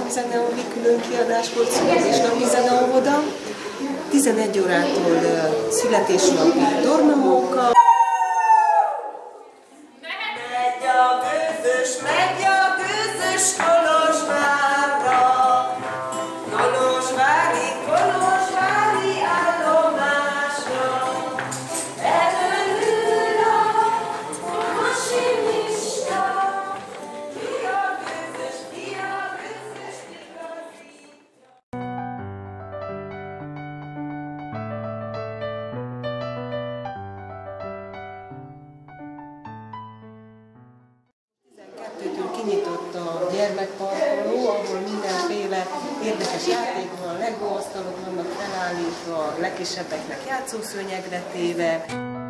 napi zeneóvi külön kiadás volt, születésnapi zeneóvoda. 11 órától születésnapi tornamóka. Megy a gőzös Kolozsvárra, Kolozsvári állomásra. Elől a masinista, ki a gőzös igazítja. 12-től kinyitott a gyermekparkoló, ahol mindenféle érdekes játék van, legóasztalok vannak felállítva, a legkisebbeknek játszószőnyegre téve.